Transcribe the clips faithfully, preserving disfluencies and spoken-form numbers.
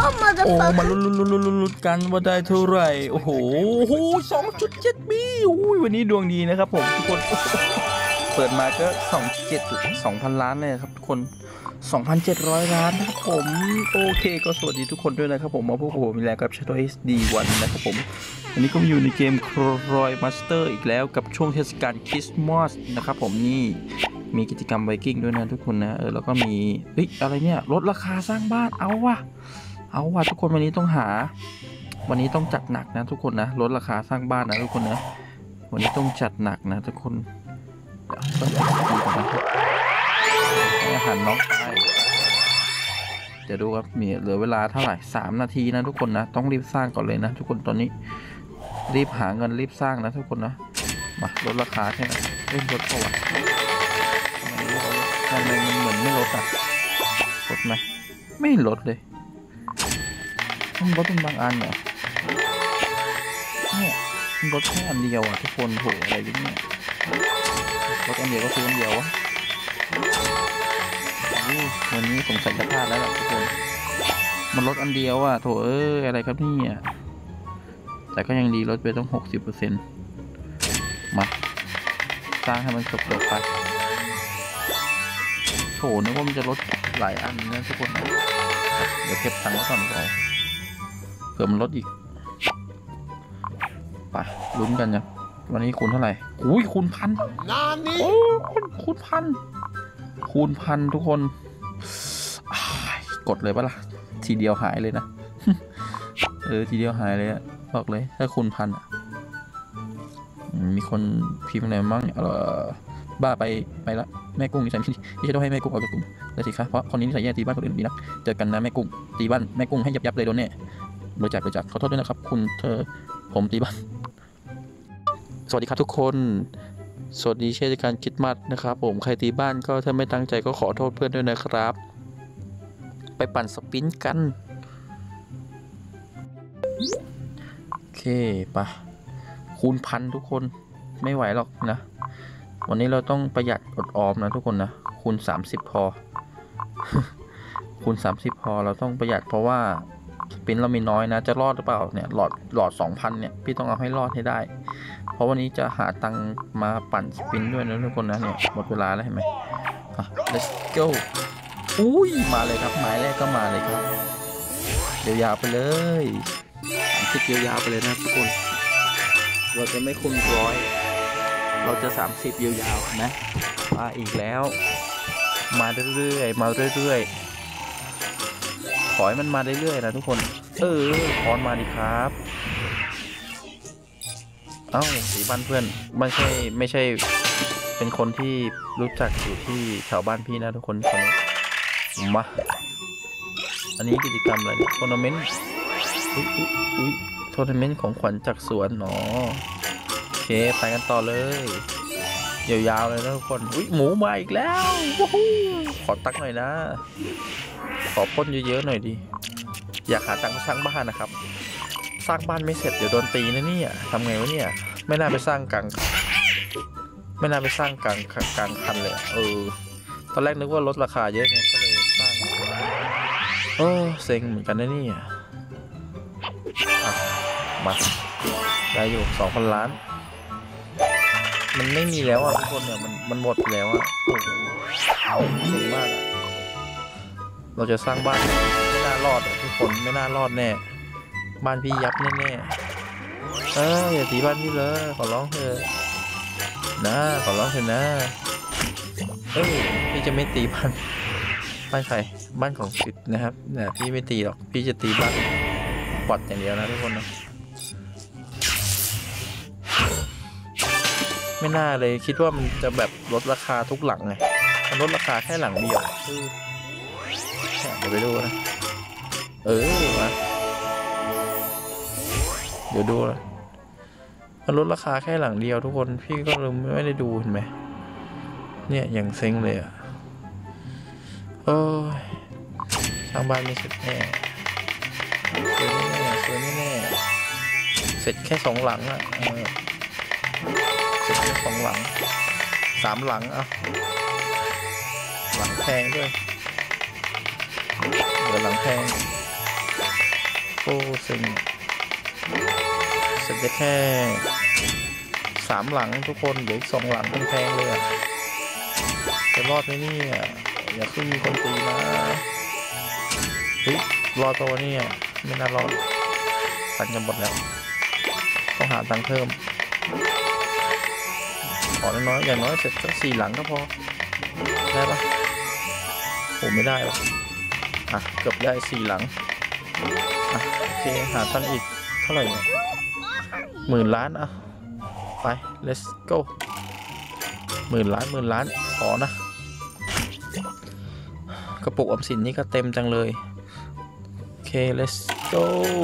โอ้มาลุ้นลุ้นลุ้นลุ้นกันว่าได้เท่าไหร่โอ้โหสองจุดเจ็ดบีอุ้ยวันนี้ดวงดีนะครับผมทุกคนเปิดมาก็สองเจ็ดสองพันล้านเลยครับทุกคนสองพันเจ็ดร้อยล้านนะครับผมโอเคก็สวัสดีทุกคนด้วยนะครับผมมาพวกผมมีแล้วกับ Shadow เอส ดี วันนะครับผมวันนี้ก็อยู่ในเกม Croy Master อีกแล้วกับช่วงเทศกาลคริสต์มาสนะครับผมนี่มีกิจกรรมไวกิ้งด้วยนะทุกคนนะเออแล้วก็มีเฮ้ยอะไรเนี่ยลดราคาสร้างบ้านเอาว่ะเอาว่ะทุกคนวันนี้ต้องหาวันนี้ต้องจัดหนักนะทุกคนนะลดราคาสร้างบ้านนะทุกคนนะวันนี้ต้องจัดหนักนะทุกคนต้องดีก่อนนะครับให้อาหารน้องไปเดี๋ยวดูครับมีเหลือเวลาเท่าไหร่สามนาทีนะทุกคนนะต้องรีบสร้างก่อนเลยนะทุกคนตอนนี้รีบหาเงินรีบสร้างนะทุกคนนะมาลดราคาแค่ไหนเล่นลดเท่าไหร่ทำไมมันเหมือนไม่ลดอ่ะลดไหมไม่ลดเลยมันลดเป็นบางอันเหรอเนี่ยมันลดแค่อันเดียวอ่ะทุกคนโหอะไรเนี่ยลดอันเดียวก็ซื้ออันเดียววะวันนี้สงสัยจะพลาดแล้วล่ะทุกคนมันลดอันเดียวอ่ะโถเอ้ยอะไรครับนี่แต่ก็ยังดีลดไปต้องหกสิบเปอร์เซ็นต์มาสร้างให้มันจบๆไปโถนึกว่ามันจะลดหลายอันนะทุกคนเดี๋ยวเก็บตังค์ไว้ก่อนก่อนเผื่อมันลดอีกไปลุ้นกันนะวันนี้คูณเท่าไหร่อุ้ยคูณพันโอ้คูณพันคูณพันทุกคนกดเลยปะล่ะทีเดียวหายเลยนะเออทีเดียวหายเลยอะบอกเลยถ้าคูณพันอะมีคนพิมพ์อะไรบ้างเออบ้าไปไปละแม่กุ้งนิสัยไม่ดีที่จะต้องให้แม่กุ้งออกจากกลุ่มเลยสิคะเพราะคนนี้นิสัยแย่ตีบ้านคนอื่นดีนักเจอกันนะแม่กุ้งตีบ้านแม่กุ้งให้ยับยับเลยโดนแน่บริจาคบริจาคขอโทษด้วยนะครับคุณเธอผมตีบ้านสวัสดีครับทุกคนสวัสดีเช่นการคิดมัดนะครับผมใครตีบ้านก็ถ้าไม่ตั้งใจก็ขอโทษเพื่อนด้วยนะครับไปปั่นสปินกันโอเคปะคูณพันทุกคนไม่ไหวหรอกนะวันนี้เราต้องประหยัดอดออมนะทุกคนนะคูณสามสิบพอ คูณสามสิบพอเราต้องประหยัดเพราะว่าสปินเรามีน้อยนะจะรอดหรือเปล่าเนี่ยหลอดหลอด สองพัน เนี่ยพี่ต้องเอาให้รอดให้ได้เพราะวันนี้จะหาตังมาปั่นสปินด้วยนะทุกคนนะเนี่ยหมดเวลาแล้วเห็นไหมอ่ะ let's go อุ้ยมาเลยครับหมายแรกก็มาเลยครับยาวๆไปเลยคิดยาวๆไปเลยนะทุกคนเราจะไม่คูณร้อยเราจะสามสิบยาวๆนะมาอีกแล้วมาเรื่อยๆมาเรื่อยๆขอให้มันมาเรื่อยๆนะทุกคนเออขอมาดิครับเอ้าสีบ้านเพื่อนไม่ใช่ไม่ใช่เป็นคนที่รู้จักอยู่ที่แถวบ้านพี่นะทุกคนคนนี้มาอันนี้กิจกรรมอะไรทัวร์นาเมนต์อุ้ยอุ้ยทัวร์นาเมนต์ของขวัญจากสวนเนาะโอเคไปกันต่อเลยยาวๆเลยนะทุกคนอุ้ยหมูมาอีกแล้วขอตักหน่อยนะขอป้นเยอะๆหน่อยดิอยากหาตังค์สร้างบ้านนะครับสร้างบ้านไม่เสร็จเดี๋ยวโดนตีนะเนี่ยทำไงวะเนี่ยไม่น่าไปสร้างกลางไม่น่าไปสร้างกลางกลางคันเลยเออตอนแรกนึกว่าลดราคาเยอะไงก็เลยสร้างโอ้เซ็งเหมือนกันนะนี่มาได้อยู่สองพันล้านมันไม่มีแล้วอ่ะทุกคนเนี่ยมันมันหมดแล้วอ่ะโอ้โหเซ็งมากเราจะสร้างบ้านไม่น่ารอดทุกคนไม่น่ารอดแน่บ้านพี่ยับแน่ๆเอออย่าตีบ้านพี่เลยขอร้องเถอะนะขอร้องเถอะนะเอ้ยพี่จะไม่ตีบ้านบ้านใครบ้านของสิทธิ์นะครับเนี่ยพี่ไม่ตีหรอกพี่จะตีบ้านบอทอย่างเดียวนะทุกคนนะไม่น่าเลยคิดว่ามันจะแบบลดราคาทุกหลังไงมันลดราคาแค่หลังเดียวเดี๋ยวไปดูนะเออมาเดี๋ยวดูนะมันลดราคาแค่หลังเดียวทุกคนพี่ก็ลืมไม่ได้ดูเห็นไหมเนี่ยอย่างเซ็งเลยอ่ะเออสร้างบ้านไม่เสร็จแน่สวยแน่สวยแน่เสร็จแค่สองหลังอ่ะเสร็จแค่สองหลังสามหลังอ่ะหลังแพงด้วยเดี๋ยวหลังแพงโอ้เซ็งเสร็จได้แค่สามหลังทุกคนเหลืออีกสองหลังแพงๆเลยอ่ะจะรอดไหมเนี่ยอย่าเพิ่งมีคนตีนะเฮ้ยรอดตัวนี้ไม่น่ารอดตังค์จะหมดแล้วต้องหาตังค์เพิ่มขอน้อยๆอย่างน้อยเสร็จสักสี่หลังก็พอได้ปะผมไม่ได้หรอกอ่ะเกือบได้สี่หลังอ่ะโอเคหาตังค์อีกเท่าไหร่เนี่ยหมื่นล้านอ่ะไป let's go หมื่นล้านหมื่นล้านขอนะกระปุกออมสินนี่ก็เต็มจังเลยโอเค let's go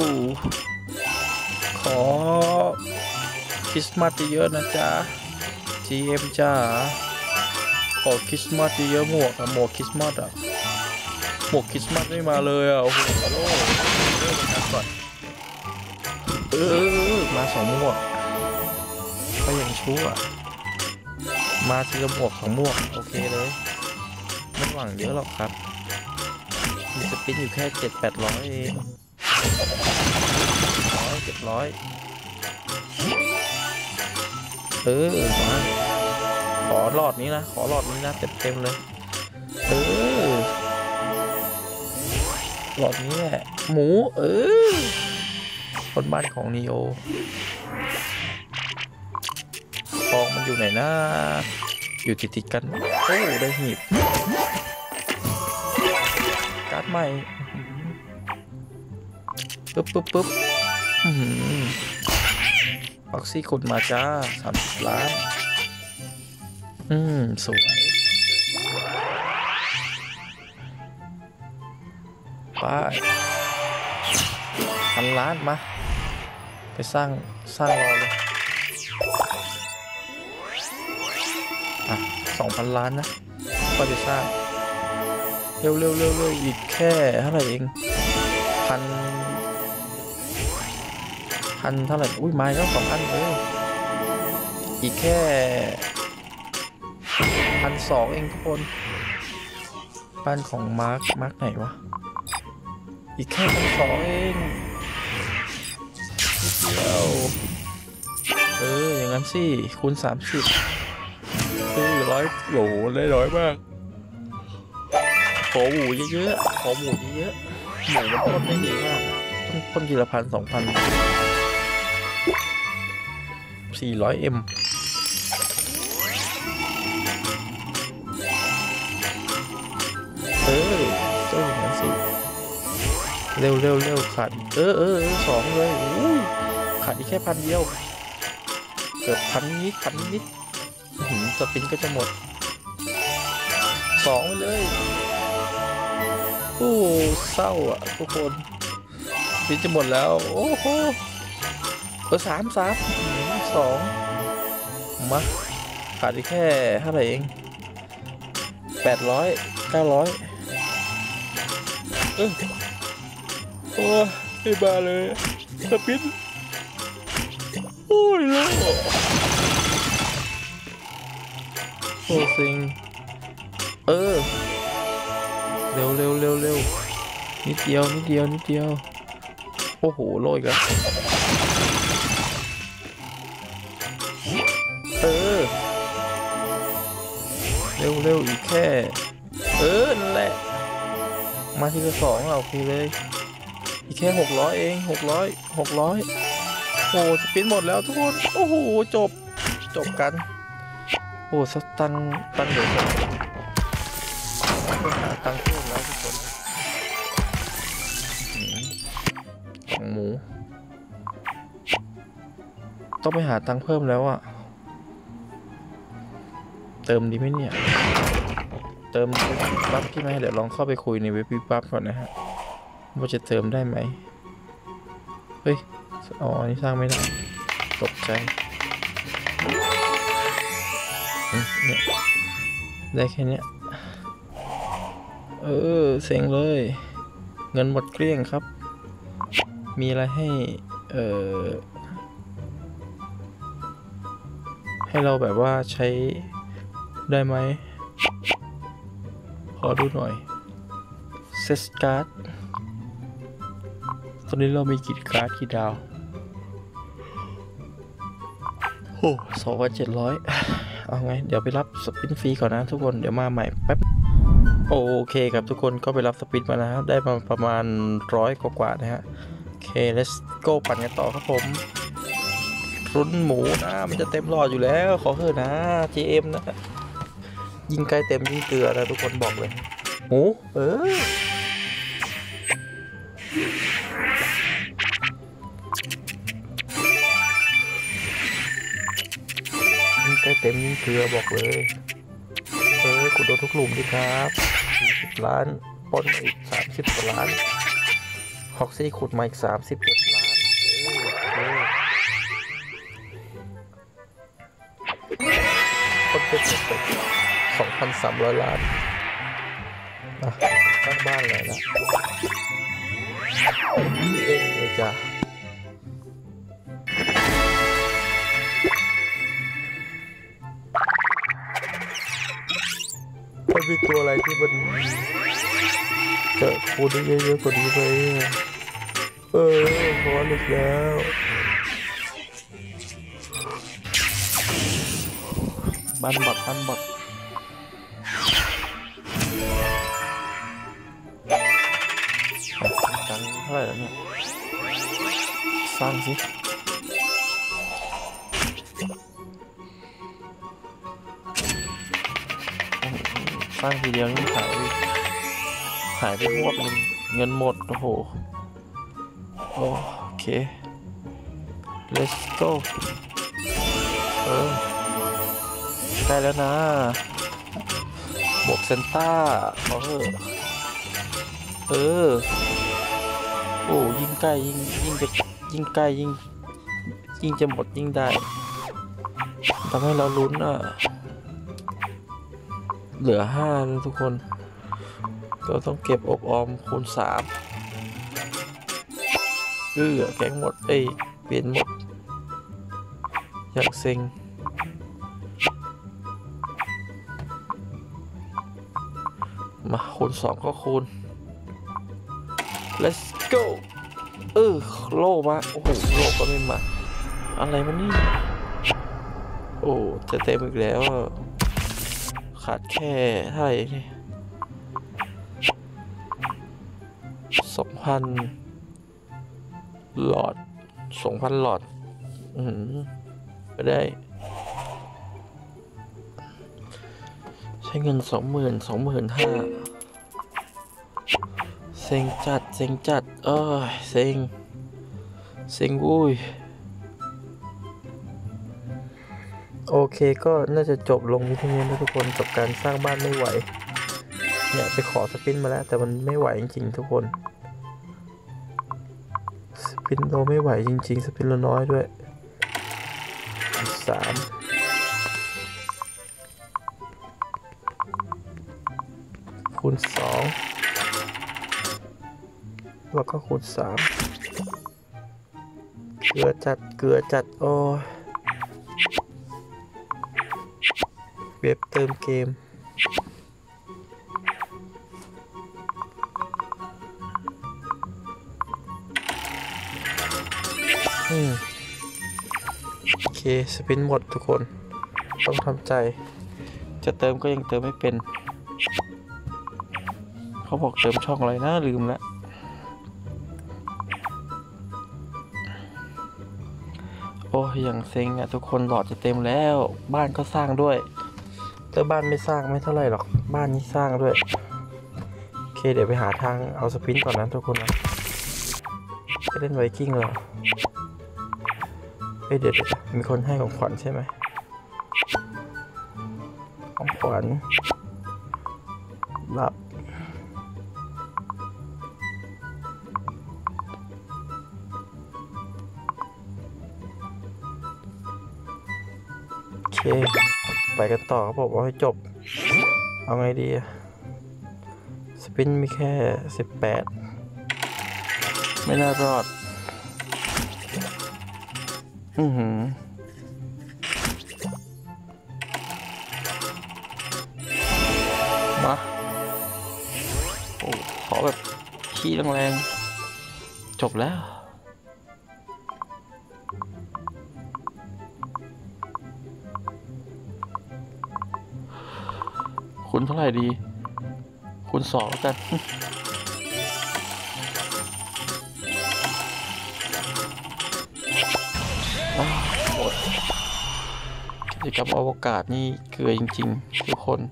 ขอคริสต์มาสเยอะๆนะจ๊ะ จี เอ็ม จ้าขอคริสต์มาสเยอะๆหมวกอะหมวกคริสต์มาสอะหมวกคริสต์มาสไม่มาเลยอะโอ้โหฮัลโหลเริ่มกันก่อนเออมาสองหมวกก็ยังชั่วมาทีละหมวกสองหมวกโอเคเลยไม่หวังเยอะหรอกครับมีสปินอยู่แค่เจ็ดแปดร้อยเองร้อยเจ็ดร้อยเออมาขอหลอดนี้นะขอหลอดนี้นะเต็มเต็มเลยเออหลอดนี้แหละหมูเออคนบ้านของนีโอฟองมันอยู่ไหนนะอยู่ติดติดกันโอ้ได้หีบการ์ดใหม่ปึ๊บปึ๊บปึ๊บฟ็อกซี่ขุดมาจ้าสามสิบล้านอืมสวยไปพันล้านมาไปสร้างสร้างรอเลยอ่ะสองพันล้านนะก็จะสร้างเร็วเร็วเร็วเร็วอีกแค่เท่าไหร่เองพันพันเท่าไหร่อุ้ยไม้ก็สองพันเลยอีกแค่พันสองเองทุกคนบ้านของมาร์คมาร์คไหนวะอีกแค่พันสองเองเดียวเอออย่างนั้นสิคูณสามสิบคือร้อยโหได้ร้อยมากขอหมูเยอะๆขอหมูเยอะๆหมูมันต้นไม่ดีมากต้นต้นทีละพันสองพันสี่ร้อยเอ็มเออต้นอย่างนั้นสิเร็วเร็วเร็วขาดเออเออสองเลยอู้ขาดอีกแค่พันเดียวเกือบพันนิดพันนิดหินสปินก็จะหมดสองไปเลยโอ้เศร้าอ่ะทุกคนสปินจะหมดแล้วโอ้โหเออสามสามสองมาขาดอีกแค่เท่าไหร่เองแปดร้อยเก้าร้อยเออโอ้ยไม่บาเลยสปินโอ้ยโลโอ้สิงเออเร็วเร็วเร็วเร็วนิดเดียวนิดเดียวนิดเดียวโอ้โหโลยกันเออเร็วเร็วอีกแค่เออนั่นแหละมาทีละสองเราโอเคเลยอีกแค่หกร้อยเองหกร้อยหกร้อยโอ้สปินหมดแล้วทุกคนโอ้โหจบจบกันโอ้สตังตังเดือดหาตังเพิ่มแล้วทุกคนของหมูต้องไปหาตังเพิ่มแล้วอะเติมดีไหมเนี่ยเติมปั๊บที่ไหมเดี๋ยวลองเข้าไปคุยในเว็บปั๊บก่อนนะฮะว่าจะเติมได้ไหมเฮ้ยอ๋อนี่สร้างไม่ได้ตกใจเนี่ยได้แค่นี้เออเซ็งเลยเงินหมดเกลี้ยงครับมีอะไรให้เออให้เราแบบว่าใช้ได้ไหมขอดูหน่อยเซสการ์ดสอนนี้เรามีกี่การ์ดกี่ดาวโอ้สองพันเจ็ดร้อยเอาไงเดี๋ยวไปรับสปินฟรีก่อนนะทุกคนเดี๋ยวมาใหม่แป๊บโอเคครับทุกคนก็ไปรับสปินมาแล้วได้มาประมาณร้อยกว่าๆนะฮะโอเค let's go ปั่นกันต่อครับผมรุนหมูนะมันจะเต็มหลอดอยู่แล้วขอเถอะนะ จี เอ็ม นะยิงใกล้เต็มยิงเกลือนะทุกคนบอกเลยหมูเออยิงใกล้เต็มยิงเกลือบอกเลยเออขุดโดนทุกหลุมดีครับสี่สิบล้านปนอีกสามสิบกว่าล้านฮอกซี่ขุดมาอีกสามสิบเจ็ดล้านเออคนเป็นเป็นสองพันสามร้อยล้านอ่ะตั้งบ้านเลยนะเองเลยจ้ะถ้ามีตัวอะไรที่มันเจอคูณได้เยอะๆกว่านี้ไปเออพอลึกแล้วบ้านบักบ้านบักตังค์เท่าไหร่แล้วเนี่ยสร้างสิสร้างทีเดียวนี่หายไปหายไปหมดเลยเงินหมดโอ้โหโอเค let's go เออได้แล้วนะบวกเซนต้าขอเถอะเออโอ้ยิ่งใกล้ยิ่งยิ่งจะยิ่งใกล้ยิ่งยิ่งจะหมดยิ่งได้ทำให้เราลุ้นอ่ะเหลือห้าแล้วทุกคนก็ต้องเก็บอกออมคูณสามเออแกงหมดเอ้ยเปลี่ยนหมดอย่างเซ็งมาคูณสองก็คูณ let's go เออโล่มาโอ้โหโล่ก็ไม่มาอะไรมันนี่โอ้จะเต็มอีกแล้วขาดแค่เท่าไหร่นี่สองพันหลอดสองพันหลอดอืมก็ได้ใช้เงินสองหมื่นสองหมื่นห้าเซ็งจัดเซ็งจัดเอ้ยเซ็งเซ็งอุ้ยโอเคก็น่าจะจบลงที่นี้นะทุกคนกับการสร้างบ้านไม่ไหวเนี่ยไปขอสปินมาแล้วแต่มันไม่ไหวจริงๆทุกคนสปินเราไม่ไหวจริงๆสปินเราน้อยด้วยสามคูณสองแล้วก็คูณสามเกลือจัดเกลือจัดโอ้เว็บเติมเกมอืมโอเคสปินหมดทุกคนต้องทำใจจะเติมก็ยังเติมไม่เป็นเขาบอกเติมช่องอะไรนะลืมแล้วโอ้ยังเซ็งอ่ะทุกคนหลอดจะเต็มแล้วบ้านก็สร้างด้วยแต่บ้านไม่สร้างไม่เท่าไหร่หรอกบ้านนี้สร้างด้วยโอเคเดี๋ยวไปหาทางเอาสปินก่อนนะทุกคนนะไปเล่นไวกิ้งเหรอเฮ้ยเดี๋ยวมีคนให้ของขวัญใช่ไหมของขวัญรับโอเคไปกันต่อเขาบอกว่าให้จบเอาไงดีสปินมีแค่สิบแปดไม่น่ารอดอือหือมาโอ้ขอแบบขี้แรงๆจบแล้วคุณเท่าไหร่ดีคุณสองแล้วกัน หมดกิจกรรมอวกาศนี่เกลือจริงๆทุกคน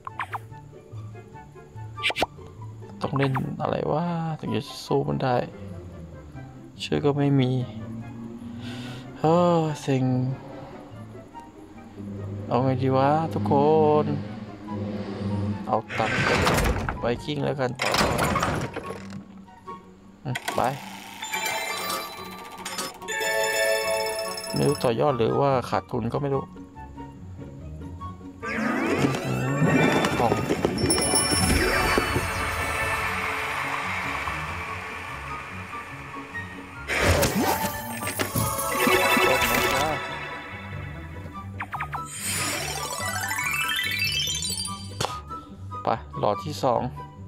ต้องเล่นอะไรวะถึงจะสู้มันได้เชื่อก็ไม่มีเฮ้อเซ็งเอาไงดีวะทุกคนเอาตัดไปคิงแล้วกันต่อไปไม่รู้ต่อยอดหรือว่าขาดทุนก็ไม่รู้ของไปหลอดที่สอง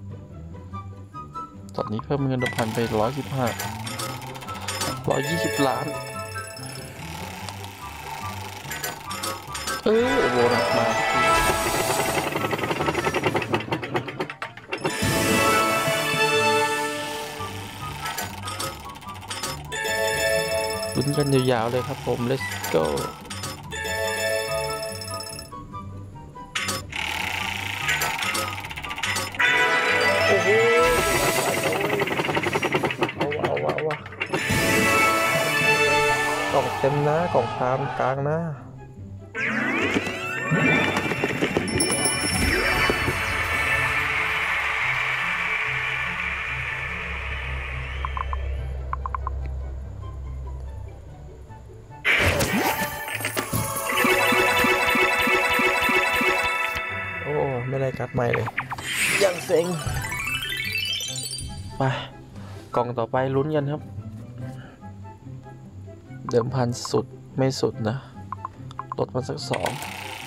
ตอนนี้เพิ่มเงินเดิมพันไปร้อยสิบห้าร้อยยี่สิบล้านเออโบนัสมาลุ้นกันยาวๆเลยครับผม let's go โอ้โหเอาวะเอาวะเอาวะกล่องเต็มนะกล่องตามกลางนะโอ้ไม่ได้การ์ดใหม่เลยยังเซ็งไปกล่องต่อไปลุ้นกันครับเดิมพันสุดไม่สุดนะลดมาสักสอง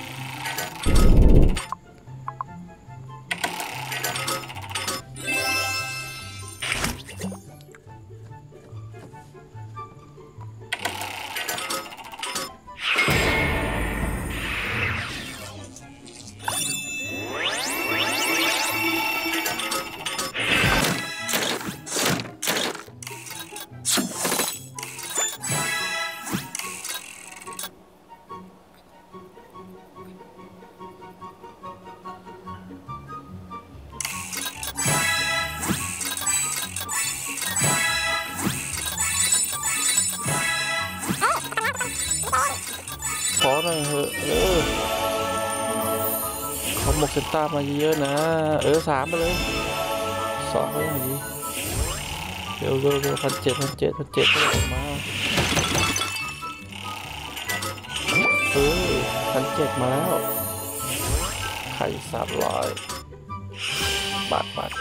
ขอหน่อยเถอะเออเขาหมกเซนต้ามาเยอะๆนะเออสามไปเลยสองไปอย่างนี้เร็วเร็วเร็วพันเจ็ดพันเจ็ดพันเจ็ดก็ออกมาเออพันเจ็ดมาแล้วไข่สามร้อยบาทบาท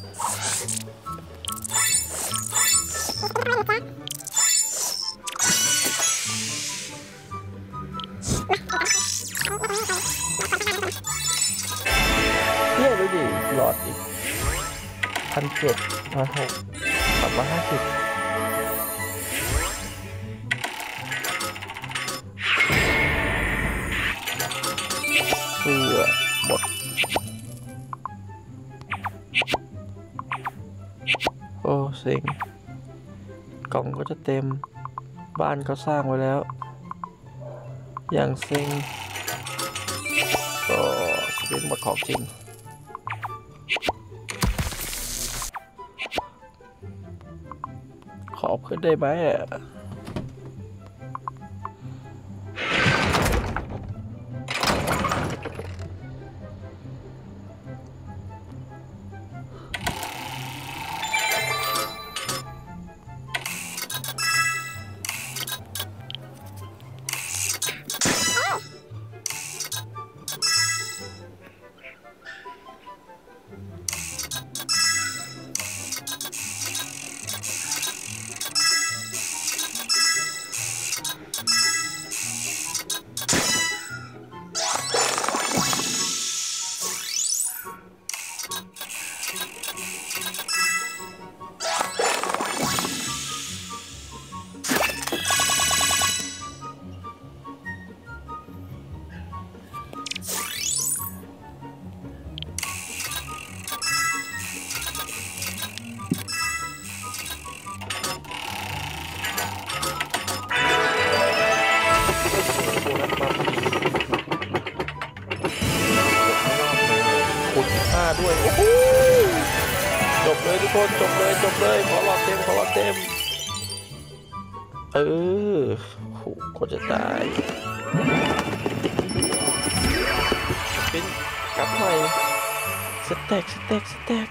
เนี่ยดูดิหลอดอีกพันเจ็ดพันหกสามร้อยห้าสิบเพื่อหมดโอ้เซ็งกล่องก็จะเต็มบ้านก็สร้างไว้แล้วอย่างเซ็งก็เป็นหมดของจริงขอเพิ่มได้ไหมอ่ะเลยทุกคนจบเลยจบเลยขอหลอดเต็มขอหลอดเต็มเออโหก็จะตายเป็นกลับหน่อยสแต็กสแต็กสแต็ก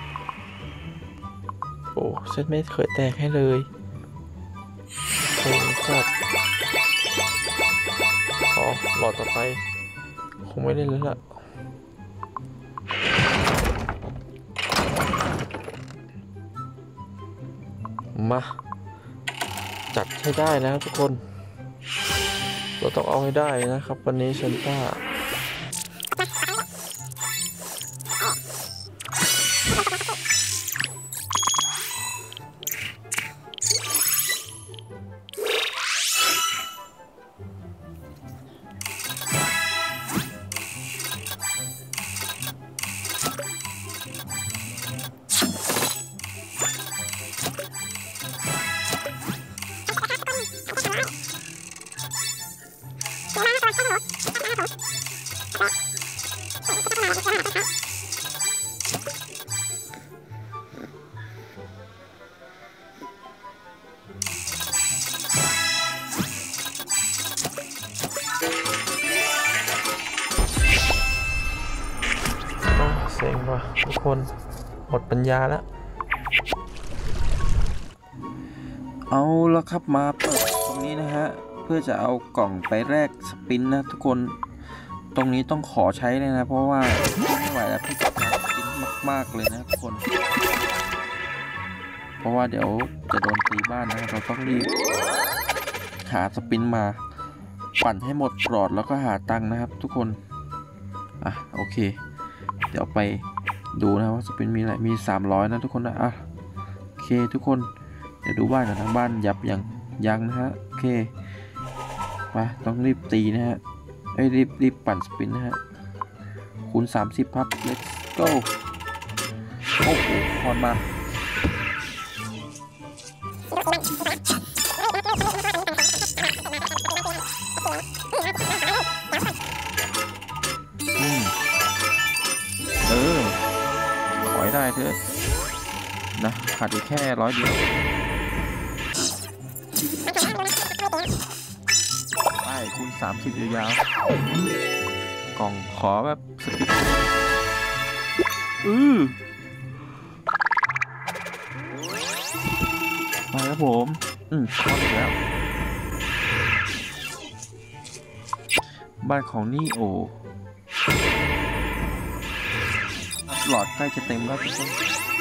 โอ้เซตไม่เคยแตกให้เลยโอ้จัดอ๋อหลอดต่อไปคงไม่ได้แล้วล่ะมาจัดให้ได้นะครับทุกคนเราต้องเอาให้ได้นะครับวันนี้เซนต้าเซ็งว่ะทุกคนหมดปัญญาแล้วเอาละครับมาเปิดตรงนี้นะฮะเพื่อจะเอากล่องไปแลกสปินนะทุกคนตรงนี้ต้องขอใช้เลยนะเพราะว่าไม่ไหวแล้วพี่จะหาสปินมากๆเลยนะทุกคนเพราะว่าเดี๋ยวจะโดนตีบ้านนะเราต้องรีบหาสปินมาปั่นให้หมดปลอดแล้วก็หาตังค์นะครับทุกคนอ่ะโอเคเดี๋ยวไปดูนะว่าสปินมีอะไรมีสามร้อยนะทุกคนนะอ่ะโอเคทุกคนเดี๋ยวดูบ้านกันทางบ้านยับยังยังนะฮะโอเคไปต้องรีบตีนะฮะไอ้รีบรีบปั่นสปินนะฮะคูณสามสิบครับ let's go โอ้โหพอมาเออขอให้ได้เถอะนะขาดอีกแค่ร้อยเดียวไปคูณสามสิบยาวๆกล่องขอแบบสปินอือมาแล้วผมอืมพอแล้วบ้านของนี่โอหลอดใกล้จะเต็มแล้วทุกคน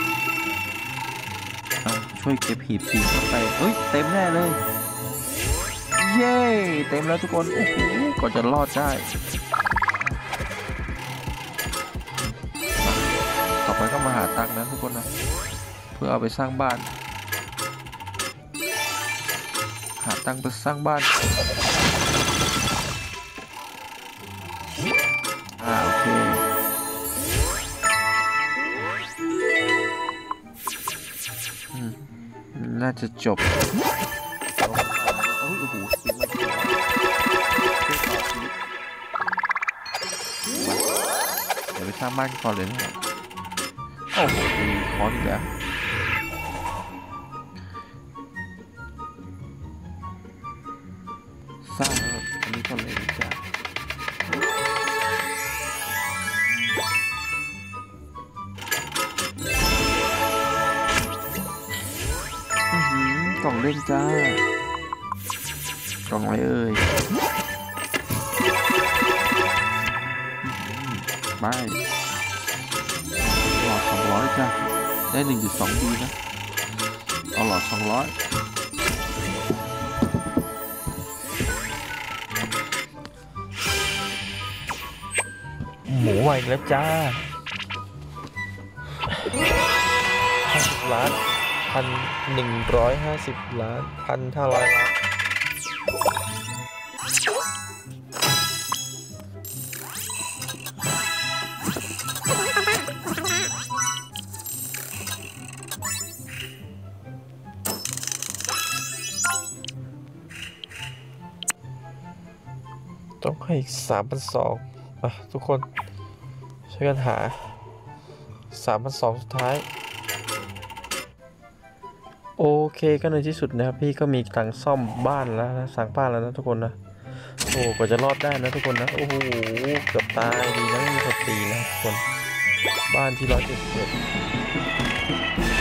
ช่วยเก็บหีบสีเข้าไปเฮ้ยเต็มแน่เลยเย้เต็มแล้วทุกคนโอ้โหก็จะรอดได้ต่อไปก็มาหาตังค์นะทุกคนนะเพื่อเอาไปสร้างบ้านหาตังค์ไปสร้างบ้านอ่าโอเคน่าจะจบโอ้ยโอ้โหสปินมาเดี๋ยวไปสร้างบ้านก่อนเลยนะครับโอ้โหมีคอร์สอีกแล้วสร้างอันนี้ก่อนเลยจ้ะกล่องเล่นจ้ากล่องอะไรเอ่ยไปหลอดสองร้อยจ้าได้ หนึ่งจุดสอง ดีนะเอาหลอดสองร้อยหมูใหม่แล้วจ้าห้าสิบล้านพันหนึ่งร้อยห้าสิบล้านพันห้าร้อยล้านต้องให้อีกสามพันสองอ่ะทุกคนช่วยกันหาสามพันสองสุดท้ายโอเคก็ในที่สุดนะครับพี่ก็มีตังค์ซ่อมบ้านแล้วนะสร้างบ้านแล้วนะทุกคนนะโอ้กว่าจะรอดได้นะทุกคนนะโอ้โหเกือบตายดีนะไม่มีคนตีนะทุกคนบ้านที่ร้อยเจ็ดสิบเอ็ด